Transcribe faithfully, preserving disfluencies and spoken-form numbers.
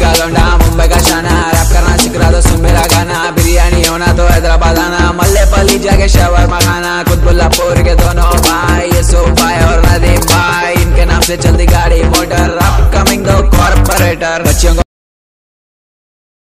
का लौंडा मुंबई का शाना, रैप करना सीख रहा तो सुन मेरा गाना, बिरयानी होना तो हैदराबाद आना, मल्लेपल्ली जाके शवरमा खाना, कुतुबुल्लापुर के दोनों भाई यूसुफ भाई और नदीम भाई, इनके नाम से चलती गाड़ी मोटर, अपकमिंग दो कॉर्पोरेटर।